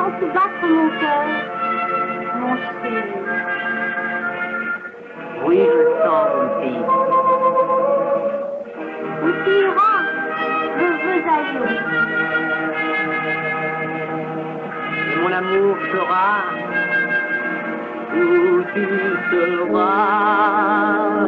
sens-tu battre mon cœur, mon chéri? Oui, je le sens, mon fils. Où tu iras, je veux aller. Et mon amour sera où tu seras.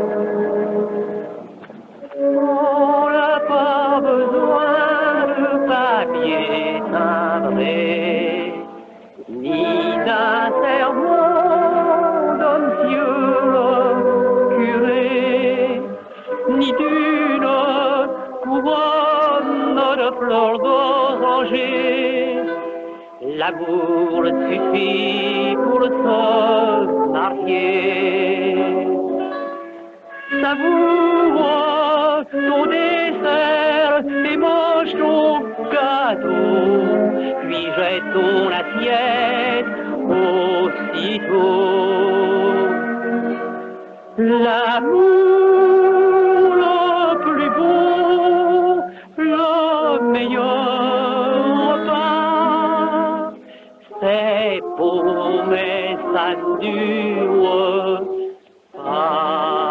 On n'a pas besoin de papier timbré, ni d'un sermon d'homme pieux curé, ni d'une couronne de fleurs d'oranger. L'amour suffit pour se marier. Savoure ton dessert et mange ton gâteau, puis jette ton assiette aussitôt. L'amour le plus beau, le meilleur repas, c'est beau mais ça ne dure pas.